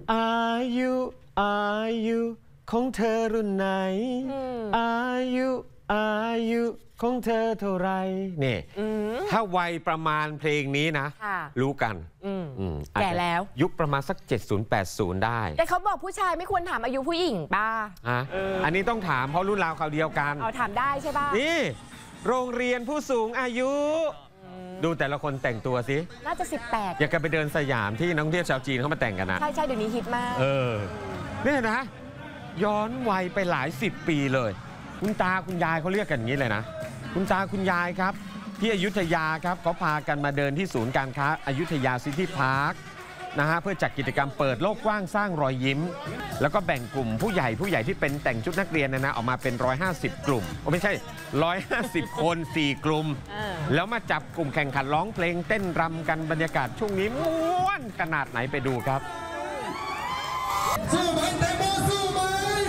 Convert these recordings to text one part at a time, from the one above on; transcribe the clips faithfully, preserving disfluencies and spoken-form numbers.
อายุอายุของเธอรุ่นไหนอายุอายุของเธอเท่าไรนี่ถ้าวัยประมาณเพลงนี้นะรู้กันแก่แล้วยุคประมาณสักเจ็ดสิบ แปดสิบได้แต่เขาบอกผู้ชายไม่ควรถามอายุผู้หญิงป่ะอ่ะอันนี้ต้องถามเพราะรุ่นราวเขาเดียวกันเอาถามได้ใช่ป่ะนี่โรงเรียนผู้สูงอายุดูแต่ละคนแต่งตัวสิน่าจะสิบแปดอยากจะไปเดินสยามที่นักท่องเที่ยวชาวจีนเขามาแต่งกันนะใช่ใช่เดี๋ยวนี้ฮิตมากเออเนี่ยนะย้อนวัยไปหลายสิบปีเลยคุณตาคุณยายเขาเรียกกันอย่างนี้เลยนะคุณตาคุณยายครับที่อยุธยาครับเขาพากันมาเดินที่ศูนย์การค้าอยุธยาซิตี้พาร์คนะฮะเพื่อจัดกิจกรรมเปิดโลกกว้างสร้างรอยยิ้มแล้วก็แบ่งกลุ่มผู้ใหญ่ผู้ใหญ่ที่เป็นแต่งชุดนักเรียนนะนะออกมาเป็นหนึ่งร้อยห้าสิบกลุ่มโอ้ไม่ใช่หนึ่งร้อยห้าสิบคนสี่กลุ่มแล้วมาจับกลุ่มแข่งขันร้องเพลงเต้นรำกันบรรยากาศช่วงนี้ม่วนขนาดไหนไปดูครับสู้ไหมแตงโมสู้ไหม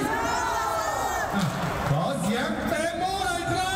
ขอเสียงแตงโมหน่อยครับ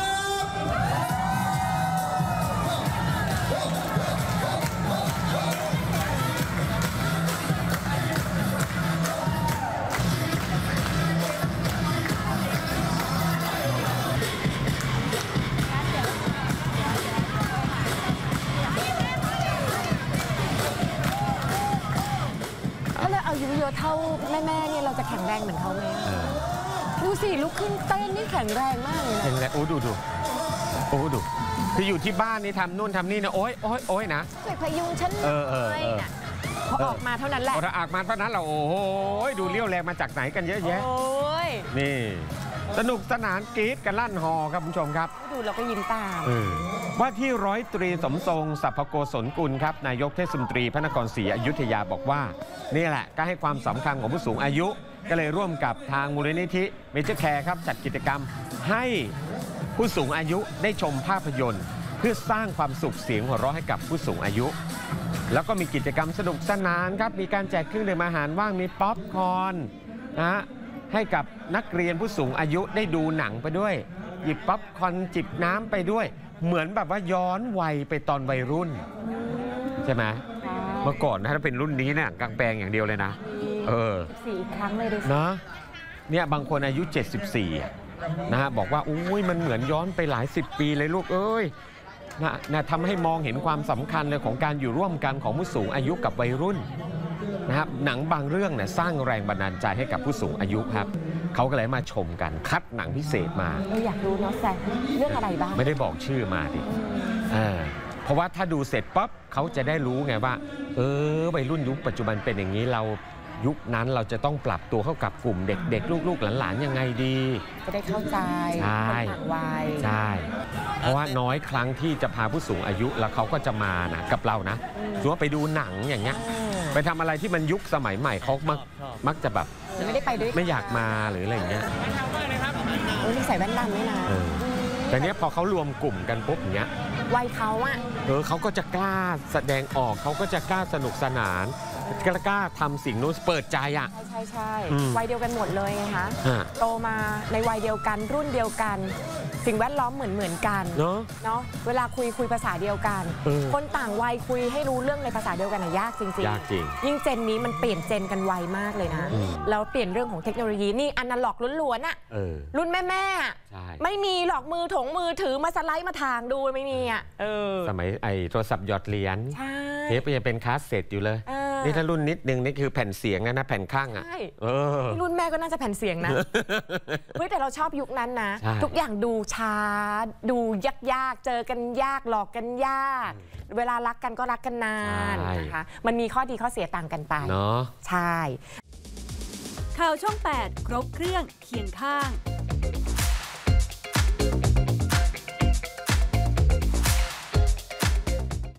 อายุเยอะเท่าแม่แม่เนี่ยเราจะแข็งแรงเหมือนเขาไหมดูสิลุกขึ้นเต้นนี่แข็งแรงมากเลยนะแข็งแรงโอ้ดูดูโอ้ดูคืออยู่ที่บ้านนี่ทำนู่นทำนี่นะโอ๊ยโอ๊ยโอ๊ยนะช่วยพยุงฉันเลยนะพอออกมาเท่านั้นแหละพอออกมาเท่านั้นเราโอ้โหดูเลี้ยวแรงมาจากไหนกันเยอะแยะนี่สนุกสนานกรี๊ดกันลั่นฮอครับคุณผู้ชมครับดูเราก็ยิ้มตามว่าที่ร้อยตรีสมทรงสัพพโกศลกุลครับนายกเทศมนตรีพระนครศรีอยุธยาบอกว่านี่แหละก็ให้ความสำคัญของผู้สูงอายุก็เลยร่วมกับทางมูลนิธิเมเจอร์แคร์ครับจัดกิจกรรมให้ผู้สูงอายุได้ชมภาพยนตร์เพื่อสร้างความสุขเสียงหัวเราะให้กับผู้สูงอายุแล้วก็มีกิจกรรมสนุกสนานครับมีการแจกเครื่องดื่มอาหารว่างมีป๊อปคอร์นนะให้กับนักเรียนผู้สูงอายุได้ดูหนังไปด้วยหยิบป๊อปคอร์นจิบน้ำไปด้วยเหมือนแบบว่าย้อนวัยไปตอนวัยรุ่นใช่ไหมเมื่อก่อนถ้าเป็นรุ่นนี้เนี่ยกางแปลงอย่างเดียวเลยนะเออสี่ครั้งเลยนะเนี่ยบางคนอายุเจ็ดสิบสี่นะฮะบอกว่าอุ้ยมันเหมือนย้อนไปหลายสิบปีเลยลูกเอ้ยนะนะทำให้มองเห็นความสำคัญเลยของการอยู่ร่วมกันของผู้สูงอายุกับวัยรุ่นนะครับหนังบางเรื่องเนี่ยสร้างแรงบันดาลใจให้กับผู้สูงอายุครับเขาก็เลยมาชมกันคัดหนังพิเศษมาเราอยากรู้เนาะแซงเรื่องอะไรบ้างไม่ได้บอกชื่อมาดิเพราะว่าถ้าดูเสร็จปั๊บเขาจะได้รู้ไงว่าเออวัยรุ่นยุคปัจจุบันเป็นอย่างนี้เรายุคนั้นเราจะต้องปรับตัวเข้ากับกลุ่มเด็กๆลูกๆหลานๆยังไงดีจะได้เข้าใจใช่ใช่เพราะว่าน้อยครั้งที่จะพาผู้สูงอายุแล้วเขาก็จะมานะกับเรานะสมมติว่าไปดูหนังอย่างเงี้ยไปทำอะไรที่มันยุคสมัยใหม่เขามักมักจะแบบไม่ได้ไปด้วยไม่อยากมาหรืออะไรอย่างเงี้ยโอ้ยใส่แว่นดำด้วยนะแต่เนี้ยพอเขารวมกลุ่มกันปุ๊บอย่างเงี้ยวัยเขาอะเออเขาก็จะกล้าแสดงออกเขาก็จะกล้าสนุกสนานกล้ากล้าทำสิ่งนู้นเปิดใจอ่ะใช่ใช่วัยเดียวกันหมดเลยไงคะโตมาในวัยเดียวกันรุ่นเดียวกันสิ่งแวดล้อมเหมือนเหมือนกันเนาะเนาะเวลาคุยคุยภาษาเดียวกันคนต่างวัยคุยให้รู้เรื่องในภาษาเดียวกันยากจริงๆยากจริงยิ่งเจนนี้มันเปลี่ยนเจนกันไวมากเลยนะแล้วเปลี่ยนเรื่องของเทคโนโลยีนี่อนาล็อกล้วนๆอ่ะรุ่นแม่แม่ไม่มีหลอกมือถงมือถือมาสไลด์มาทางดูไม่มีอ่ะสมัยไอ้โทรศัพท์หยอดเหรียญเทปยังเป็นคาสเซ็ตอยู่เลยนี่ถ้ารุ่นนิดนึงนี่คือแผ่นเสียงนะนะแผ่นข้างอ่ะรุ่นแม่ก็น่าจะแผ่นเสียงนะเฮ้ยแต่เราชอบยุคนั้นนะทุกอย่างดูช้าดูยากๆเจอกันยากหลอกกันยากเวลารักกันก็รักกันนานนะคะมันมีข้อดีข้อเสียต่างกันไปเนาะใช่ข่าวช่องแปดครบเครื่องเคียงข้าง